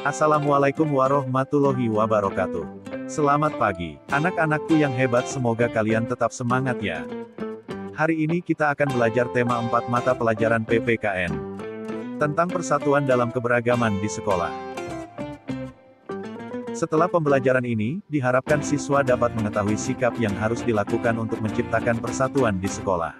Assalamualaikum warahmatullahi wabarakatuh. Selamat pagi, anak-anakku yang hebat, semoga kalian tetap semangat ya. Hari ini kita akan belajar tema 4 mata pelajaran PPKN. Tentang persatuan dalam keberagaman di sekolah. Setelah pembelajaran ini, diharapkan siswa dapat mengetahui sikap yang harus dilakukan untuk menciptakan persatuan di sekolah.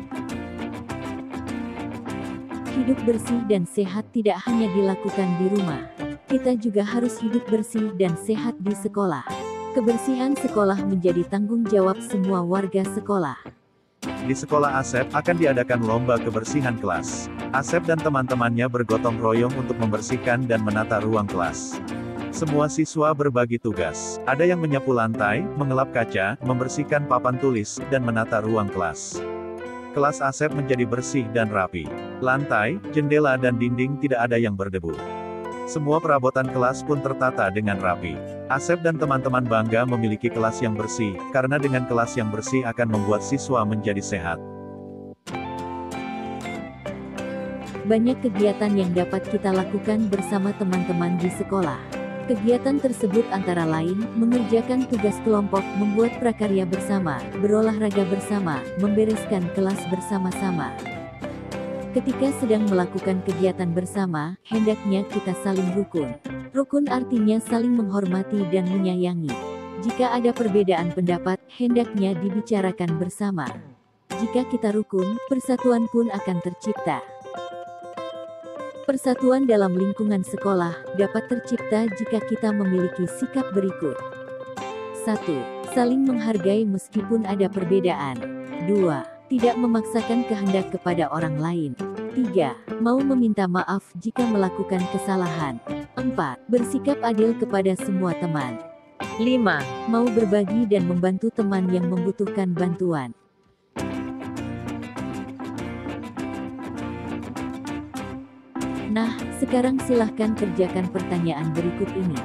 Hidup bersih dan sehat tidak hanya dilakukan di rumah. Kita juga harus hidup bersih dan sehat di sekolah. Kebersihan sekolah menjadi tanggung jawab semua warga sekolah. Di sekolah Asep akan diadakan lomba kebersihan kelas. Asep dan teman-temannya bergotong royong untuk membersihkan dan menata ruang kelas. Semua siswa berbagi tugas. Ada yang menyapu lantai, mengelap kaca, membersihkan papan tulis, dan menata ruang kelas. Kelas Asep menjadi bersih dan rapi. Lantai, jendela dan dinding tidak ada yang berdebu. Semua perabotan kelas pun tertata dengan rapi. Asep dan teman-teman bangga memiliki kelas yang bersih, karena dengan kelas yang bersih akan membuat siswa menjadi sehat. Banyak kegiatan yang dapat kita lakukan bersama teman-teman di sekolah. Kegiatan tersebut antara lain, mengerjakan tugas kelompok, membuat prakarya bersama, berolahraga bersama, membereskan kelas bersama-sama. Ketika sedang melakukan kegiatan bersama, hendaknya kita saling rukun. Rukun artinya saling menghormati dan menyayangi. Jika ada perbedaan pendapat, hendaknya dibicarakan bersama. Jika kita rukun, persatuan pun akan tercipta. Persatuan dalam lingkungan sekolah dapat tercipta jika kita memiliki sikap berikut. 1. Saling menghargai meskipun ada perbedaan. 2. Tidak memaksakan kehendak kepada orang lain. 3. Mau meminta maaf jika melakukan kesalahan. 4. Bersikap adil kepada semua teman. 5. Mau berbagi dan membantu teman yang membutuhkan bantuan. Nah, sekarang silahkan kerjakan pertanyaan berikut ini.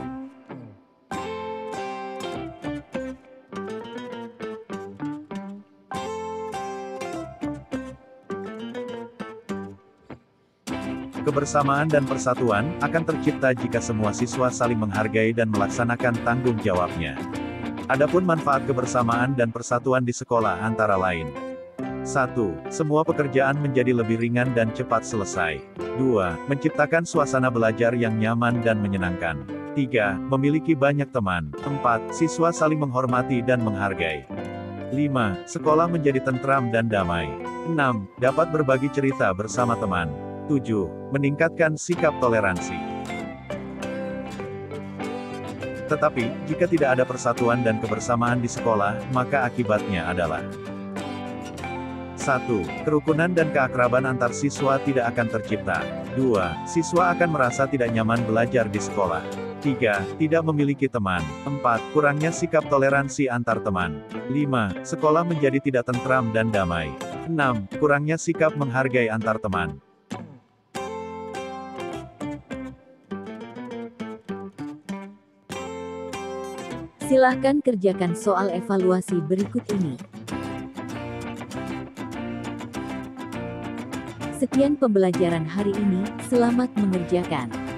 Kebersamaan dan persatuan akan tercipta jika semua siswa saling menghargai dan melaksanakan tanggung jawabnya. Adapun manfaat kebersamaan dan persatuan di sekolah antara lain. 1. Semua pekerjaan menjadi lebih ringan dan cepat selesai. 2. Menciptakan suasana belajar yang nyaman dan menyenangkan. 3. Memiliki banyak teman. 4. Siswa saling menghormati dan menghargai. 5. Sekolah menjadi tentram dan damai. 6. Dapat berbagi cerita bersama teman. 7. Meningkatkan sikap toleransi. Tetapi, jika tidak ada persatuan dan kebersamaan di sekolah, maka akibatnya adalah 1. Kerukunan dan keakraban antar siswa tidak akan tercipta. 2. Siswa akan merasa tidak nyaman belajar di sekolah. 3. Tidak memiliki teman. 4. Kurangnya sikap toleransi antar teman. 5. Sekolah menjadi tidak tentram dan damai. 6. Kurangnya sikap menghargai antar teman. Silahkan kerjakan soal evaluasi berikut ini. Sekian pembelajaran hari ini, selamat mengerjakan.